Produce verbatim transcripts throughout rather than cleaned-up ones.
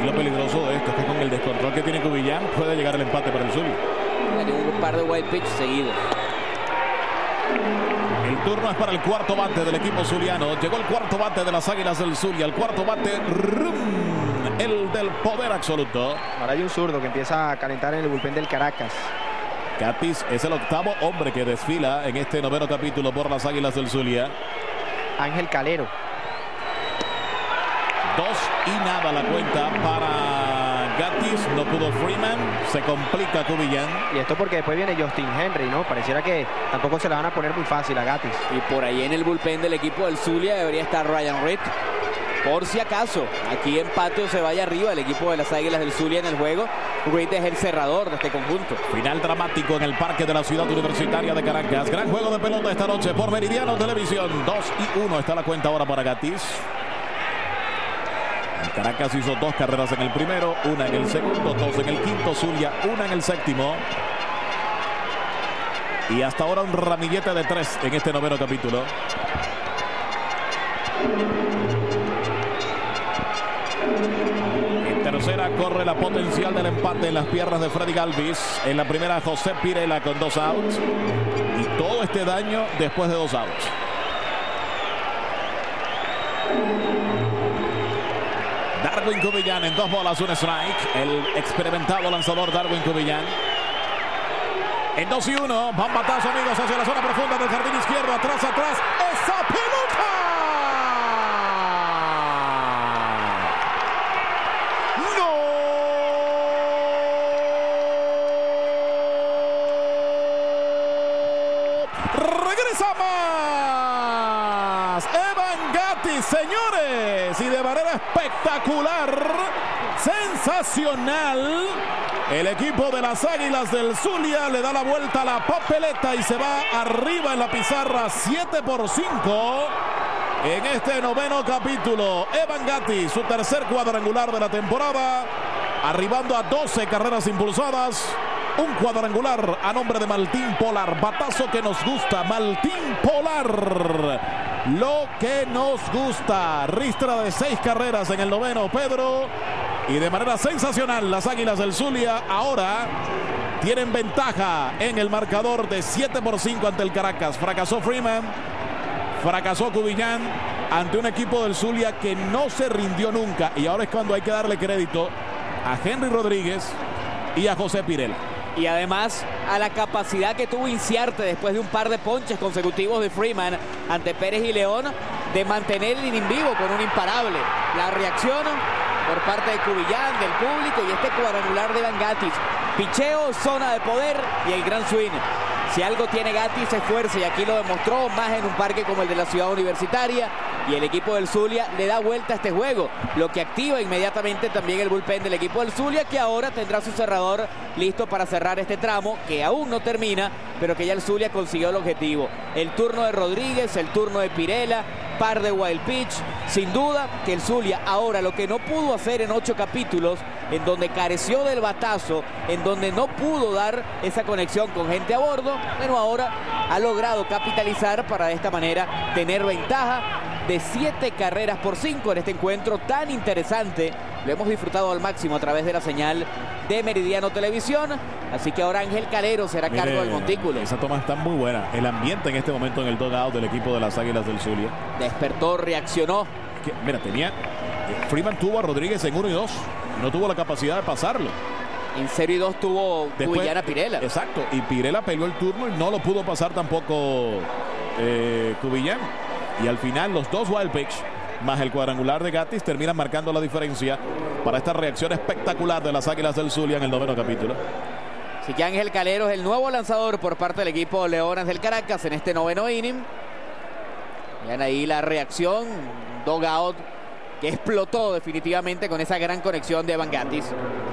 Y lo peligroso de esto es que con el descontrol que tiene Cubillán puede llegar el empate para el Zulia. Tiene un par de wild pitch seguidos. El turno es para el cuarto bate del equipo zuliano. Llegó el cuarto bate de las Águilas del Zulia. El cuarto bate, rum, el del poder absoluto. Ahora hay un zurdo que empieza a calentar en el bullpen del Caracas. Gatis es el octavo hombre que desfila en este noveno capítulo por las Águilas del Zulia. Ángel Calero. Dos y nada la cuenta para Gatis. No pudo Freeman. Se complica Cubillán. Y esto porque después viene Justin Henry, ¿no? Pareciera que tampoco se la van a poner muy fácil a Gatis. Y por ahí en el bullpen del equipo del Zulia debería estar Ryan Reed. Por si acaso, aquí empate o se vaya arriba el equipo de las Águilas del Zulia en el juego. Reed es el cerrador de este conjunto. Final dramático en el parque de la ciudad universitaria de Caracas. Gran juego de pelota esta noche por Meridiano Televisión. dos y uno está la cuenta ahora para Gatis. El Caracas hizo dos carreras en el primero, una en el segundo, dos en el quinto. Zulia, una en el séptimo. Y hasta ahora un ramillete de tres en este noveno capítulo. En tercera corre la potencial del empate en las piernas de Freddy Galvis. En la primera José Pirela con dos outs. Y todo este daño después de dos outs. Darwin Cubillán en dos bolas, un strike. El experimentado lanzador Darwin Cubillán. En dos y uno, van batazo, amigos, hacia la zona profunda del jardín izquierdo. Atrás, atrás. ¡Esa pelota! Regresa más Evan Gatis, señores, y de manera espectacular, sensacional. El equipo de las Águilas del Zulia le da la vuelta a la papeleta y se va arriba en la pizarra siete por cinco en este noveno capítulo. Evan Gatis, su tercer cuadrangular de la temporada, arribando a doce carreras impulsadas. Un cuadrangular a nombre de Maltín Polar. Batazo que nos gusta. Maltín Polar. Lo que nos gusta. Ristra de seis carreras en el noveno, Pedro. Y de manera sensacional, las Águilas del Zulia ahora tienen ventaja en el marcador de siete por cinco ante el Caracas. Fracasó Freeman. Fracasó Cubillán ante un equipo del Zulia que no se rindió nunca. Y ahora es cuando hay que darle crédito a Henry Rodríguez y a José Pirela. Y además a la capacidad que tuvo Inciarte después de un par de ponches consecutivos de Freeman ante Pérez y León de mantener el inning vivo con un imparable. La reacción por parte de Cubillán, del público, y este cuadrangular de Evan Gatis. Picheo, zona de poder y el gran swing. Si algo tiene Gatis es fuerza, y aquí lo demostró más en un parque como el de la Ciudad Universitaria. Y el equipo del Zulia le da vuelta a este juego, lo que activa inmediatamente también el bullpen del equipo del Zulia, que ahora tendrá su cerrador listo para cerrar este tramo, que aún no termina, pero que ya el Zulia consiguió el objetivo. El turno de Rodríguez, el turno de Pirela, par de wild pitch. Sin duda que el Zulia ahora lo que no pudo hacer en ocho capítulos, en donde careció del batazo, en donde no pudo dar esa conexión con gente a bordo, bueno, ahora ha logrado capitalizar para de esta manera tener ventaja de siete carreras por cinco en este encuentro tan interesante. Lo hemos disfrutado al máximo a través de la señal de Meridiano Televisión. Así que ahora Ángel Calero será Mire, cargo del montículo. Esa toma está muy buena. El ambiente en este momento en el dugout del equipo de las Águilas del Zulia. Despertó, reaccionó. Que, mira, tenía... Freeman tuvo a Rodríguez en uno y dos. No tuvo la capacidad de pasarlo. En cero y dos tuvo Cubillán Pirela. Exacto. Y Pirela peleó el turno y no lo pudo pasar tampoco eh, Cubillán. Y al final los dos wild pitch más el cuadrangular de Gatis terminan marcando la diferencia para esta reacción espectacular de las Águilas del Zulia en el noveno capítulo. Así que Ángel Calero es el nuevo lanzador por parte del equipo Leones del Caracas en este noveno inning. Vean ahí la reacción, dugout que explotó definitivamente con esa gran conexión de Evan Gatis.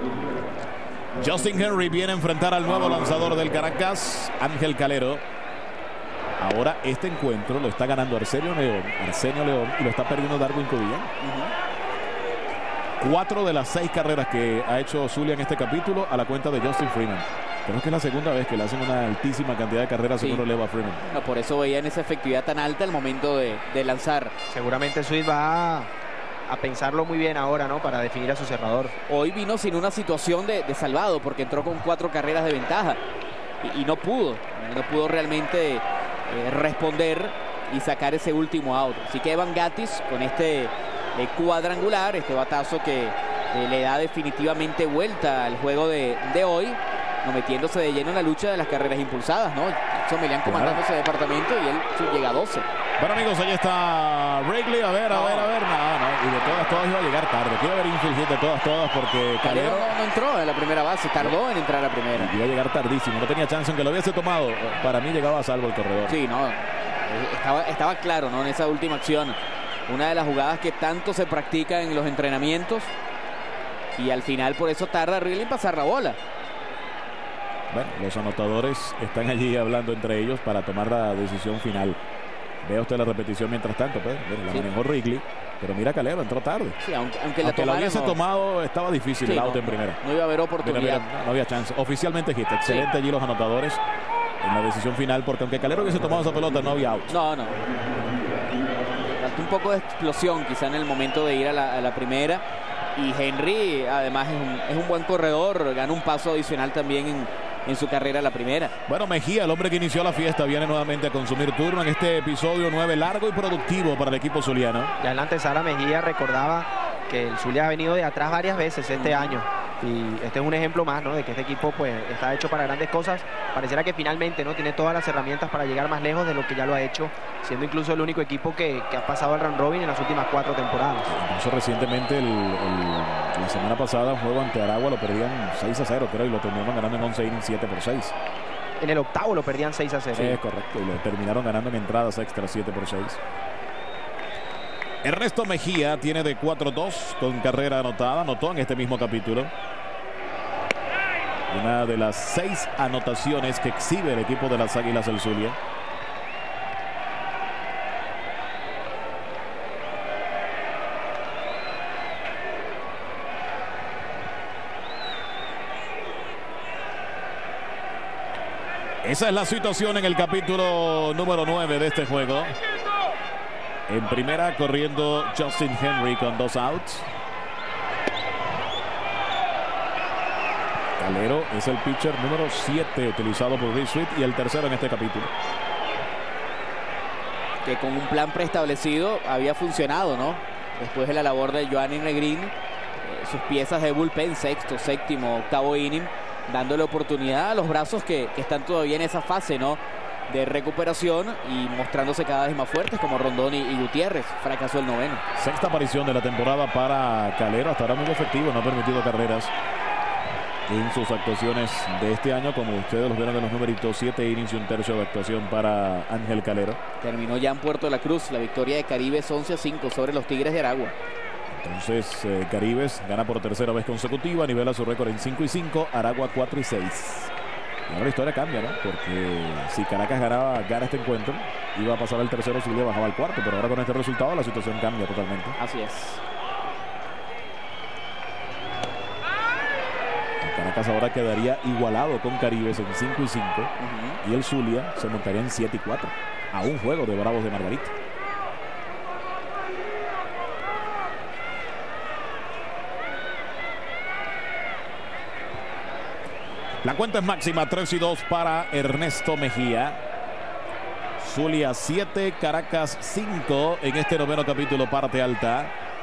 Justin Henry viene a enfrentar al nuevo lanzador del Caracas, Ángel Calero. Ahora este encuentro lo está ganando Arsenio León, Arsenio León y lo está perdiendo Darwin Cubillán. Uh-huh. Cuatro de las seis carreras que ha hecho Zulia en este capítulo a la cuenta de Justin Freeman. Creo que es la segunda vez que le hacen una altísima cantidad de carreras en un relevo a Freeman. No, por eso veían esa efectividad tan alta al momento de, de lanzar. Seguramente Sweet va a a pensarlo muy bien ahora, ¿no? Para definir a su cerrador. Hoy vino sin una situación de, de salvado porque entró con cuatro carreras de ventaja y, y no pudo, no pudo realmente eh, responder y sacar ese último out. Así que Evan Gattis con este eh, cuadrangular, este batazo que eh, le da definitivamente vuelta al juego de, de hoy, no metiéndose de lleno en la lucha de las carreras impulsadas, ¿no? Somelian comandando ese departamento y él llega a doce. Bueno, amigos, ahí está Wrigley. A ver, a No. ver, a ver. No, no. Y de todas, todas iba a llegar tarde. Quiero ver infield de todas, todas, porque Calero Calero no, no entró en la primera base, tardó en entrar a primera. iba a llegar tardísimo. No tenía chance, aunque lo hubiese tomado. Para mí llegaba a salvo el corredor. Sí, no. Estaba, estaba claro, ¿no? En esa última acción. Una de las jugadas que tanto se practica en los entrenamientos. Y al final por eso tarda Wrigley en pasar la bola. Bueno, los anotadores están allí hablando entre ellos para tomar la decisión final. Vea usted la repetición mientras tanto, pues. Bueno, la Sí. manejó Wrigley, pero mira Calero, entró tarde. Sí, aunque, aunque la Aunque la tomara, hubiese no, tomado, estaba difícil sí, el out no, en primera. no iba a haber Mira, oportunidad. mira, no había chance. Oficialmente hit. Excelente Sí. allí los anotadores en la decisión final, porque aunque Calero hubiese tomado esa pelota, no había out. No, no. Faltó un poco de explosión quizá en el momento de ir a la, a la primera. Y Henry, además, es un, es un buen corredor. Gana un paso adicional también en, en su carrera a la primera. Bueno, Mejía, el hombre que inició la fiesta, viene nuevamente a consumir turno en este episodio nueve, largo y productivo para el equipo zuliano. Y adelante Sara Mejía recordaba que el Zulia ha venido de atrás varias veces este año. Y este es un ejemplo más, ¿no? De que este equipo pues está hecho para grandes cosas. Pareciera que finalmente no tiene todas las herramientas para llegar más lejos de lo que ya lo ha hecho, siendo incluso el único equipo que, que ha pasado al round robin en las últimas cuatro temporadas. Incluso recientemente, el, el- la semana pasada, un juego ante Aragua lo perdían seis a cero, creo, y lo terminaron ganando en once innings, siete por seis. En el octavo lo perdían seis a cero. Sí, es correcto, y lo terminaron ganando en entradas extra, siete por seis. Ernesto Mejía tiene de cuatro dos con carrera anotada, anotó en este mismo capítulo. Una de las seis anotaciones que exhibe el equipo de las Águilas del Zulia. Esa es la situación en el capítulo número nueve de este juego. En primera, corriendo Justin Henry con dos outs. Calero es el pitcher número siete utilizado por Reese Sweet y el tercero en este capítulo. Que con un plan preestablecido había funcionado, ¿no? Después de la labor de Joanny Negrín, eh, sus piezas de bullpen, sexto, séptimo, octavo inning, dándole oportunidad a los brazos que, que están todavía en esa fase, ¿no? De recuperación y mostrándose cada vez más fuertes, como Rondón y, y Gutiérrez. Fracasó el noveno. Sexta aparición de la temporada para Calero, hasta ahora muy efectivo, no ha permitido carreras en sus actuaciones de este año, como ustedes los vieron en los numeritos, siete innings y un tercio de actuación para Ángel Calero. Terminó ya en Puerto de la Cruz la victoria de Caribes once a cinco sobre los Tigres de Aragua. Entonces eh, Caribes gana por tercera vez consecutiva, nivela su récord en cinco y cinco, Aragua cuatro y seis. Y ahora la historia cambia, ¿no? Porque si Caracas ganaba, gana este encuentro, iba a pasar al tercero, Zulia bajaba al cuarto, pero ahora con este resultado la situación cambia totalmente. Así es. Caracas ahora quedaría igualado con Caribes en cinco y cinco, Uh-huh. y el Zulia se montaría en siete y cuatro, a un juego de Bravos de Margarita. La cuenta es máxima, tres y dos para Ernesto Mejía. Zulia siete, Caracas cinco en este noveno capítulo, parte alta.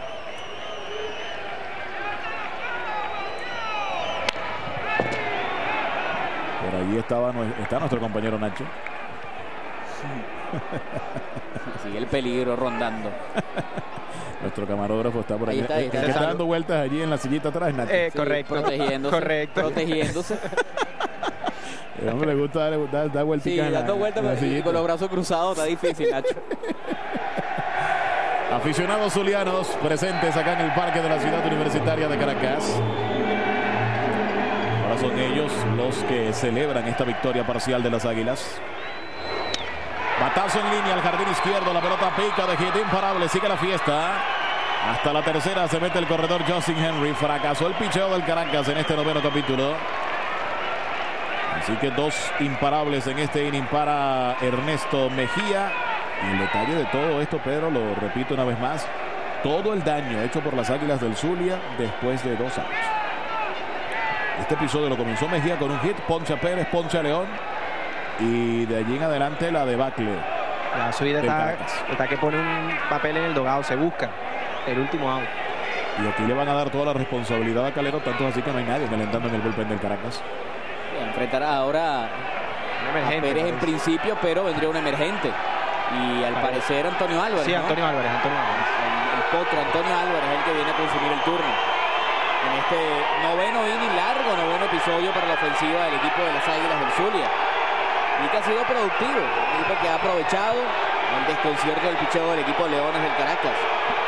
Por ahí estaba, está nuestro compañero Nacho. Sigue el peligro rondando. Nuestro camarógrafo está por Ahí ahí. está, ahí El está. que está dando vueltas allí en la sillita atrás, Nacho. Eh, Sí, correcto. Protegiéndose. Correcto. Protegiéndose. El hombre le gusta dar, dar, dar vueltas Sí, en la, dando vueltas en la con, y sillita. con los brazos cruzados. Está difícil, Nacho. Aficionados zulianos presentes acá en el parque de la ciudad universitaria de Caracas. Ahora son ellos los que celebran esta victoria parcial de las Águilas. Batazo en línea al jardín izquierdo, la pelota pica de hit imparable, sigue la fiesta. Hasta la tercera se mete el corredor Justin Henry. Fracasó el picheo del Caracas en este noveno capítulo. Así que dos imparables en este inning para Ernesto Mejía. Y el detalle de todo esto, Pedro, lo repito una vez más, todo el daño hecho por las Águilas del Zulia después de dos outs. Este episodio lo comenzó Mejía con un hit, poncha a Pérez, poncha a León, y de allí en adelante la debacle. La subida está, está que pone un papel en el dogado, se busca el último out. Y aquí le van a dar toda la responsabilidad a Calero, tanto así que no hay nadie calentando en el bullpen del Caracas. Enfrentará ahora a Pérez en principio, pero vendría un emergente. Y al parecer Antonio Álvarez. Sí, ¿no? Antonio Álvarez, Antonio Álvarez. El, el potro Antonio Álvarez es el que viene a consumir el turno. En este noveno inning, largo noveno episodio para la ofensiva del equipo de las Águilas del Zulia. Y que ha sido productivo. Un equipo que ha aprovechado el desconcierto del picheo del equipo de Leones del Caracas.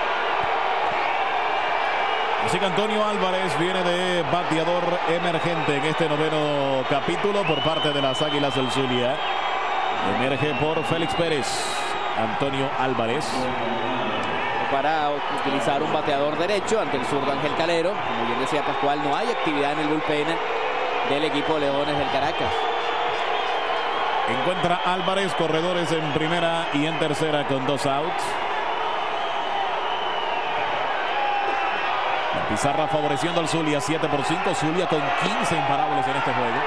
Así que Antonio Álvarez viene de bateador emergente en este noveno capítulo por parte de las Águilas del Zulia. Emerge por Félix Pérez, Antonio Álvarez. Para utilizar un bateador derecho ante el zurdo Ángel Calero. Como bien decía Pascual, no hay actividad en el bullpen del equipo Leones del Caracas. Encuentra Álvarez corredores en primera y en tercera con dos outs. La pizarra favoreciendo al Zulia, siete por cinco. Zulia con quince imparables en este juego.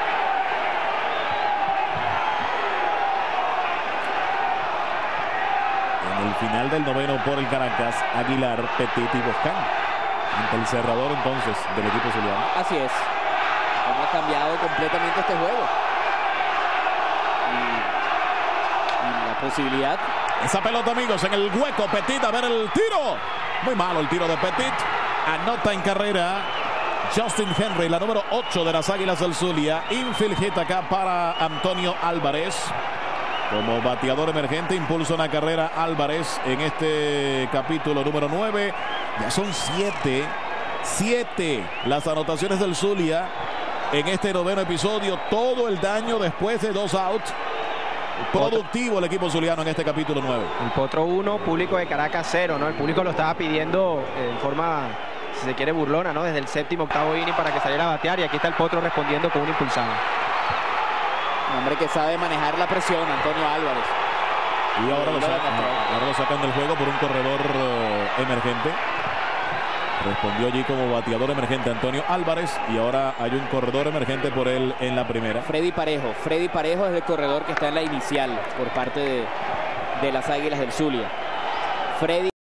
En el final del noveno por el Caracas, Aguilar, Petit y Boscán. Ante el cerrador entonces del equipo zuliano. Así es. Hemos cambiado completamente este juego. Y, y la posibilidad. Esa pelota, amigos, en el hueco. Petit a ver el tiro. Muy malo el tiro de Petit. Anota en carrera Justin Henry, la número ocho de las Águilas del Zulia. Infield hit acá para Antonio Álvarez. Como bateador emergente, impulsa una carrera Álvarez en este capítulo número nueve. Ya son siete, siete las anotaciones del Zulia en este noveno episodio. Todo el daño después de dos outs. Productivo el equipo zuliano en este capítulo nueve. El Potro uno, público de Caracas cero, ¿no? El público lo estaba pidiendo en forma, si se quiere, burlona, ¿no? Desde el séptimo, octavo inning para que saliera a batear, y aquí está el Potro respondiendo con un impulsado. Un hombre que sabe manejar la presión, Antonio Álvarez. Y ahora lo, sacan, ahora lo sacan del juego por un corredor uh, emergente. Respondió allí como bateador emergente Antonio Álvarez, y ahora hay un corredor emergente por él en la primera. Freddy Parejo. Freddy Parejo es el corredor que está en la inicial por parte de, de las Águilas del Zulia. Freddy